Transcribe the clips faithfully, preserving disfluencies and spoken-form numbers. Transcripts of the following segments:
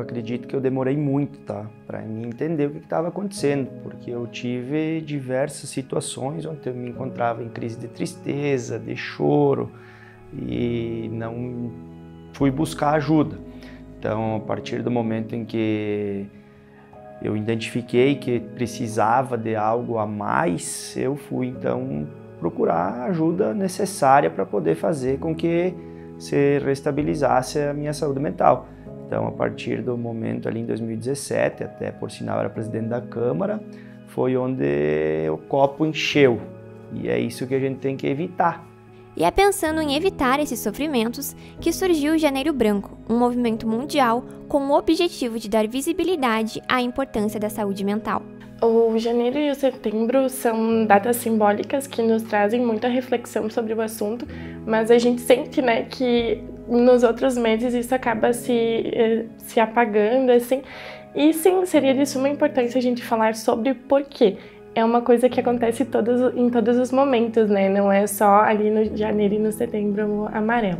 acredito que eu demorei muito, tá? Para mim entender o que estava acontecendo, porque eu tive diversas situações onde eu me encontrava em crise de tristeza, de choro e não fui buscar ajuda. Então, a partir do momento em que eu identifiquei que precisava de algo a mais, eu fui então procurar a ajuda necessária para poder fazer com que se restabilizasse a minha saúde mental. Então, a partir do momento ali em dois mil e dezessete, até por sinal era presidente da Câmara, foi onde o copo encheu. E é isso que a gente tem que evitar. E é pensando em evitar esses sofrimentos que surgiu o Janeiro Branco, um movimento mundial com o objetivo de dar visibilidade à importância da saúde mental. O janeiro e o setembro são datas simbólicas que nos trazem muita reflexão sobre o assunto, mas a gente sente, né, que nos outros meses isso acaba se, se apagando, assim. E sim, seria de suma importância a gente falar sobre por quê. É uma coisa que acontece todos, em todos os momentos, né? Não é só ali no janeiro e no setembro amarelo.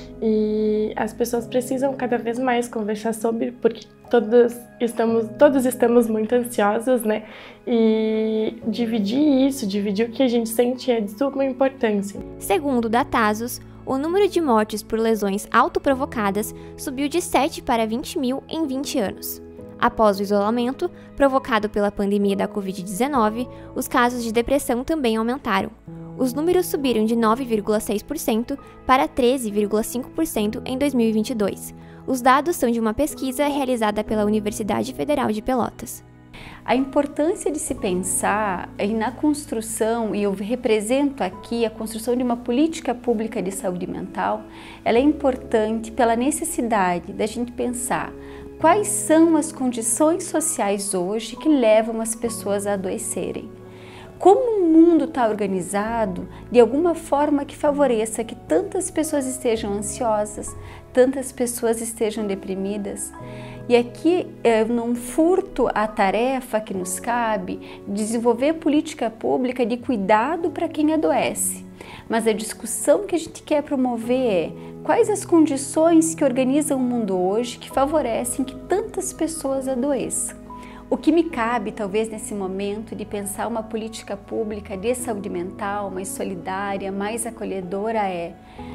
E as pessoas precisam cada vez mais conversar sobre, porque todos estamos, todos estamos muito ansiosos, né? E dividir isso, dividir o que a gente sente é de suma importância. Segundo Datasos, o número de mortes por lesões autoprovocadas subiu de sete para vinte mil em vinte anos. Após o isolamento, provocado pela pandemia da covid dezenove, os casos de depressão também aumentaram. Os números subiram de nove vírgula seis por cento para treze vírgula cinco por cento em dois mil e vinte e dois. Os dados são de uma pesquisa realizada pela Universidade Federal de Pelotas. A importância de se pensar na construção, e eu represento aqui a construção de uma política pública de saúde mental, ela é importante pela necessidade da gente pensar quais são as condições sociais hoje que levam as pessoas a adoecerem. Como o mundo está organizado, de alguma forma que favoreça que tantas pessoas estejam ansiosas, tantas pessoas estejam deprimidas. E aqui eu não furto a tarefa que nos cabe de desenvolver política pública de cuidado para quem adoece. Mas a discussão que a gente quer promover é quais as condições que organizam o mundo hoje que favorecem que tantas pessoas adoeçam. O que me cabe, talvez, nesse momento de pensar uma política pública de saúde mental mais solidária, mais acolhedora é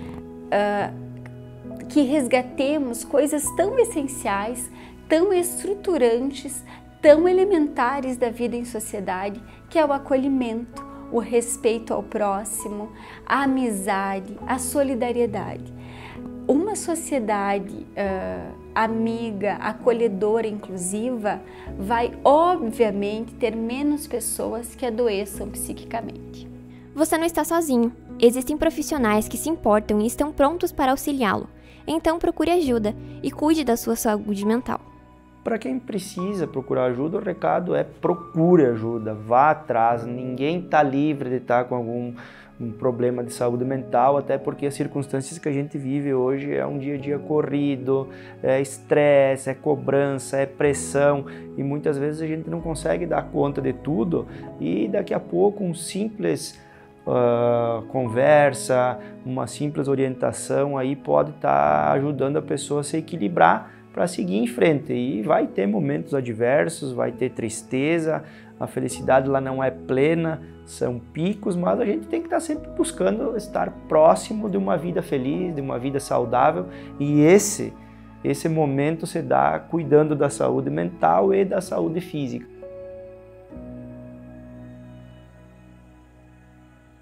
uh, que resgatemos coisas tão essenciais, tão estruturantes, tão elementares da vida em sociedade, que é o acolhimento, o respeito ao próximo, a amizade, a solidariedade. Uma sociedade uh, amiga, acolhedora, inclusiva, vai obviamente ter menos pessoas que adoeçam psiquicamente. Você não está sozinho. Existem profissionais que se importam e estão prontos para auxiliá-lo. Então procure ajuda e cuide da sua saúde mental. Para quem precisa procurar ajuda, o recado é procure ajuda, vá atrás. Ninguém está livre de estar com algum um problema de saúde mental, até porque as circunstâncias que a gente vive hoje é um dia a dia corrido, é estresse, é cobrança, é pressão, e muitas vezes a gente não consegue dar conta de tudo, e daqui a pouco um simples uh, conversa, uma simples orientação aí pode estar ajudando a pessoa a se equilibrar para seguir em frente. E vai ter momentos adversos, vai ter tristeza, a felicidade lá não é plena, são picos, mas a gente tem que estar sempre buscando estar próximo de uma vida feliz, de uma vida saudável, e esse, esse momento se dá cuidando da saúde mental e da saúde física.